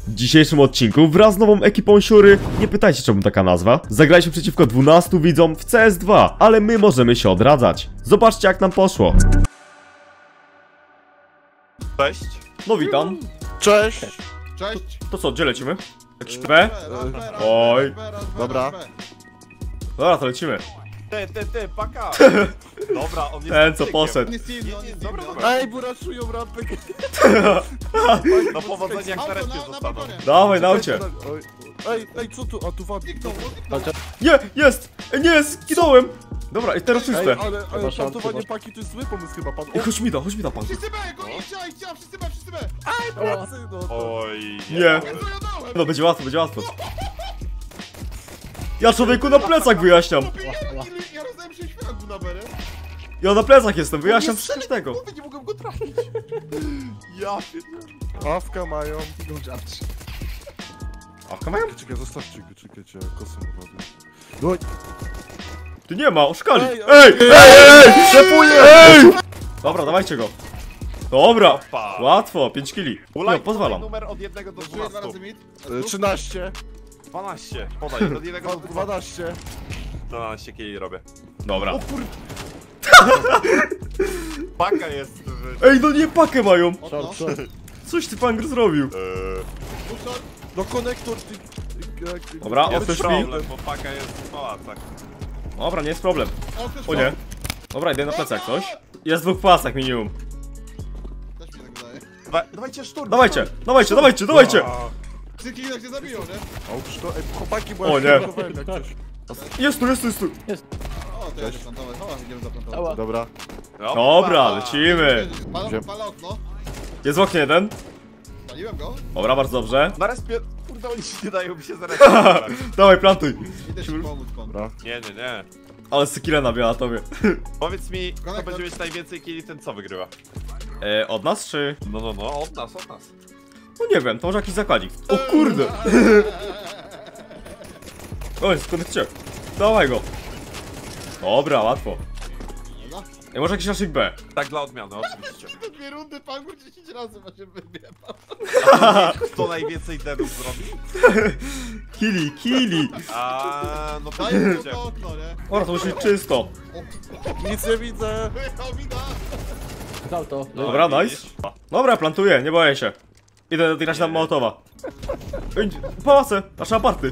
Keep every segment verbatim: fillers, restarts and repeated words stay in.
W dzisiejszym odcinku wraz z nową ekipą Siury, nie pytajcie czemu taka nazwa, zagraliśmy przeciwko dwunastu widzom w C S dwa, ale my możemy się odradzać. Zobaczcie jak nam poszło. Cześć. No witam. Cześć! Cześć! To co, gdzie lecimy? Jakiś B? Oj. Oj. Dobra. Dobra, to lecimy. Ty, ty, ty, paka! Dobra, on jest Ten co tykiem. poszedł. Nie Steve, nie Dobra, Steve. dobra. Ej, bo raszują rampę. Do powodzenia jak na Auto respie na, na zostaną. balkonie. Dawaj, naucie. Oj, Ej, ej, co tu? A tu wam. Zniknął, zniknął. Nie, jest! Ej, nie, skinąłem! Dobra, i teraz Ej, czyste. ale, ale plantowanie paki to jest zły pomysł chyba, pan. Ej, chodź mi da, chodź mi da pan. Wszyscy B, go idźcie, idźcie, wszyscy B, wszyscy B. Ej, pracy, no to... Oj, Nie. Ja to ja dałem. No, będzie łatwo, będzie łatwo. Ja człowieku na plecach wyjaśniam. Chłopie, Ja, ja rozdałem się światło na berę. Ja na plecach jestem, wyjaśniam wszystko tego. Mówię, nie mogłem go trafić. Ja pierdolę. Awka mają. A mają? Czekaj, zostawcie go, czekajcie, kosę mu wody. No, Tu nie ma, oszkali. Ej, Ej, ej, ej, ej! Szefuję! Ej! Dobra, dawajcie go. Dobra, Opa. łatwo, pięć kili. Ulaj, No, pozwalam. numer od jednego do Czuję dwa razy dwunastu. mid. E, trzynaście. dwanaście. Podaj, od jednego do dwunastu. dwanaście. dwanaście kili robię. Dobra. O kur... Paka jest w... Ej, no nie pakę mają. Okno. Coś ty pan zrobił. Eee, Buszor. No konektor, ty... e, Dobra, nie otwórz wytrzymał. mi. problem, bo paka jest w pałacach. Dobra, nie jest problem. O, ktoś O nie. Dobra, idę na plecach, coś. Jest w dwóch pasach minimum. Też mi tak wydaje. Dwa, dawajcie szturm! Dawajcie, dawajcie, dawajcie, dawajcie. Psyki jak się zabiją, nie? O, to, ej, chłopaki, bo O, ja nie. plantowałem jak coś. Jest tu, jest tu, jest tu. O, to ja idę plantować. O, idziemy zaplantować. Dobra. Dobra, lecimy. Pala, Gdzie? pala okno. Jest w oknie jeden. Paliłem go. Dobra, bardzo dobrze. Na respie... Kurde, oni się nie dają mi się zarejestrować. Dawaj, plantuj. Idę ci pomóc, kon. Dobra. Nie, nie, nie. Ale skilla nabiła tobie. Powiedz mi, kto Konektor. będzie mieć najwięcej kili, ten co wygrywa? E, od nas czy? No, no, no, od nas, od nas. No nie wiem, to może jakiś zakładzik. O kurde. Oj, skąd cię? Dawaj go. Dobra, łatwo. Dobra. Ej, może jakiś naszych B. Tak dla odmiany, oczywiście. Do dwie rundy pangu dziesięć razy ma się wybiebał. Kto najwięcej deadów zrobi? Kili, kili. A no to Daję nie mu będzie. to okno, nie? Dobra, to musi być czysto. Nic nie widzę. O, widać. Auto. Dobra, No, nice. widzisz? Dobra, plantuję, nie boję się. Idę grać na Mołotowa. Ej, pałace, nasze aparty.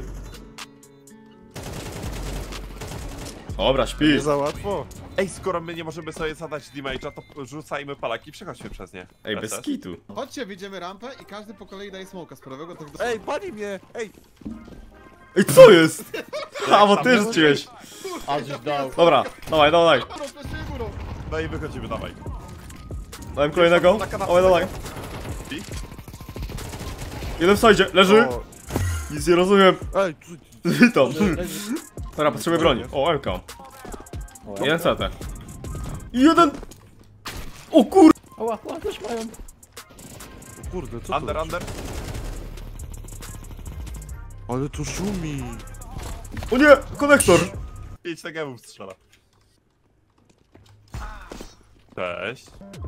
Dobra, śpi. Nie za łatwo. Ej, skoro my nie możemy sobie zadać damage'a, to rzucajmy palaki i przechodźmy przez nie. Ej, bez Lecę. kitu. Chodźcie, wyjdziemy rampę i każdy po kolei daje smoka z prawego, tak do... Ej, pali mnie! Ej! Ej, co jest? A, bo ty rzuciłeś. A żeś dał. Dobra, dawaj, dawaj. Górą, fleszuję górą. No i wychodzimy, dawaj. Dałem kolejnego. Na kanapie. Dawaj, dawaj. I? Jeden w sajdzie, leży. O, Nic nie rozumiem. ej, tu... Witam. Dobra, potrzebuję broni. O, M K. Jeden C T. I jeden. O kur... Ała, ała, też mają. Kurde, co Under, to? under. Ale tu szumi. O nie, konektor. pięć T G ów strzela. Cześć.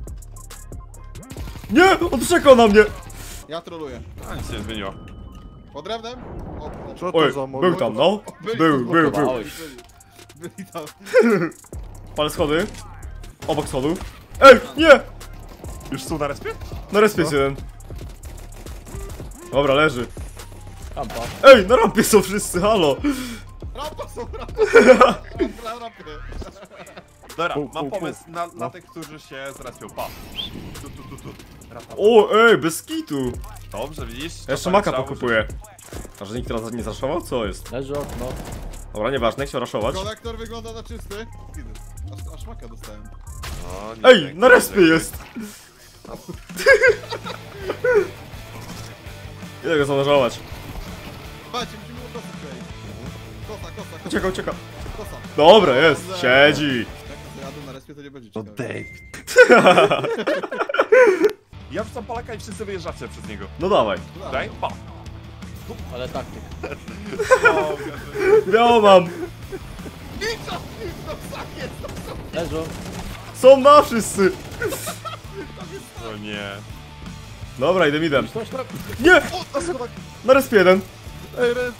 Nie, on czekał na mnie. Ja troluję. A nic się nie zmieniło. Pod drewnem? O, o, Co to Oj, za mol... był tam, no. Był, był, był. byli, byli tam. Palę schody. Obok schodów. Ej, nie! Już są na respie? Na respie jest jeden. Dobra, leży. Rampa. Ej, na rampie są wszyscy, halo. Rampa są, rampa. Rampa, rampy. Dobra, Pu, pu, mam pu. pomysł na, na tych, którzy się zrespią. Pa. Tu, tu, tu, tu. Rata. O, ej, bez kitu. Dobrze, widzisz? Ja jeszcze maka pokupuję. A że nikt teraz nie zaszował? Co jest? Leży okno. Dobra, nieważne, chciał raszować. Konektor wygląda na czysty. Widzę. Aż, aż maka dostałem. No, nie Ej, pięknie, na respie pięknie. jest. Idę go zanurzować. Słuchajcie, musimy mu kosy przejść. Kosa, kosa, kosa. Ucieka, ucieka. Kosa. Dobra, jest, siedzi. Jak jadą na respie, to nie będzie No ciekawe. Dave. Ja wrzucam palaka i wszyscy wyjeżdżacie przez niego. No dawaj. Daj? Pa. Ale taktyk. O, Białą mam. Nicza! No tak jest! Leżą. Są na wszyscy. o nie. Dobra, idę midem. Coś tam. Nie! O, na schodach! Na respie jeden. Ej, red.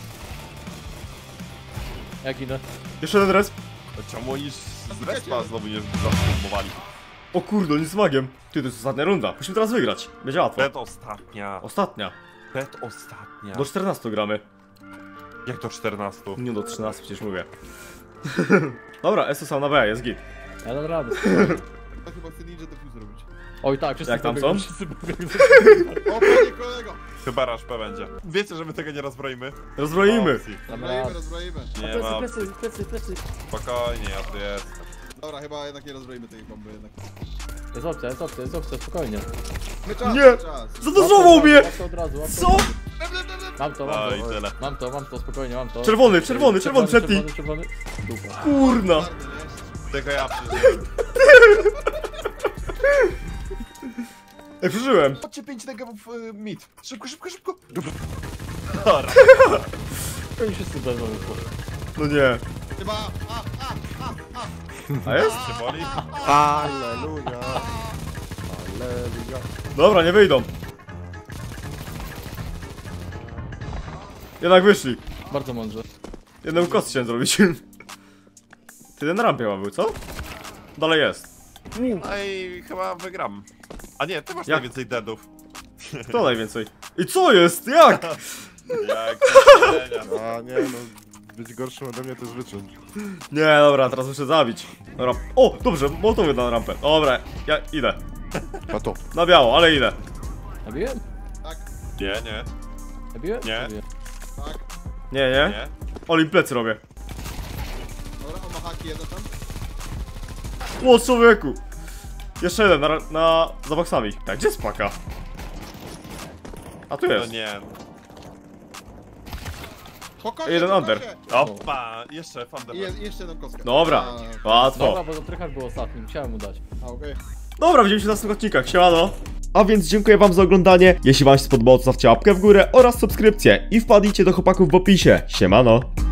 Jak idę? Jeszcze jeden resp. Czemu oni z respa znowu nie zasformowali? O kurde, on jest magiem. Ty, to jest ostatnia runda. Musimy teraz wygrać. Będzie łatwo. Bet ostatnia. Ostatnia. Bet ostatnia. Do czternastu gramy. Jak to czternastu? Nie do trzynastu przecież mówię. Dobra, S O sam na B, jest git. Ja dam radę. Ja chyba chcę ninja defuse robić. Oj tak, wszyscy Jak tam pobiegną, są? wszyscy pobiegną. O, panie kolego! Chyba raż P będzie. Wiecie, że my tego nie rozbroimy? Rozbroimy. Opcji. Dam Rozbroimy, radę. rozbroimy. Nie Plecy, ma. plecy, plecy, plecy. Spokojnie, ja tu jestem. Dobra, chyba jednak nie rozbroimy tej bomby jednak. Jest opcja, jest opcja, jest opcja, spokojnie. My czas, Nie. my czas. Zadoszował mnie! Mam to od razu, mam to Co? od razu. Mam to, No mam i to. tyle. Mam to, mam to, spokojnie, mam to. Czerwony, czerwony, czerwony, przedni. Czerwony, czerwony. Dupa. Kurna. Czarny, nie? Tego ja przeżyłem. Ej, przeżyłem. Chodźcie pięć negawów y, mid. Szybko, szybko, szybko. Oni wszyscy będą po. No nie. Chyba... A, a, a, a. A jest? Cię boli? Alleluja. Alleluja. Dobra, nie wyjdą. Jednak wyszli. Bardzo mądrze. Jedną kost chciałem zrobić. Ty ten rampie ma był, co? Dalej jest. No i chyba wygram. A nie, ty masz Jak? najwięcej deadów. Kto najwięcej? I co jest? Jak? Jak widzenia. A nie no, być gorszym ode mnie to jest wyczyn. Nie, dobra, teraz muszę zabić. Dobra. O, dobrze, motowy na rampę. Dobra, ja idę. A to. Na biało, ale idę. Zabiłem? Tak, Nie, nie, Zabiłem? Nie. Zabiłem. tak. Nie, nie. nie. Oli, plecy robię. Dobra, on ma haki jeden tam. O, człowieku. Jeszcze jeden, na, na... za boksami. Tak, gdzie jest paka? A tu No jest. nie. Spokojnie, Jeden spokojnie. under. Opa, jeszcze I Thunderbird. je, jeszcze jedną kostkę. Dobra, A, łatwo. Dobra, bo to tryhard był ostatnim, chciałem mu dać. a okej. Dobra, widzimy się w następnych odcinkach, siemano. A więc dziękuję wam za oglądanie. Jeśli wam się spodobało, to zostawcie łapkę w górę oraz subskrypcję. I wpadnijcie do chłopaków w opisie. Siemano.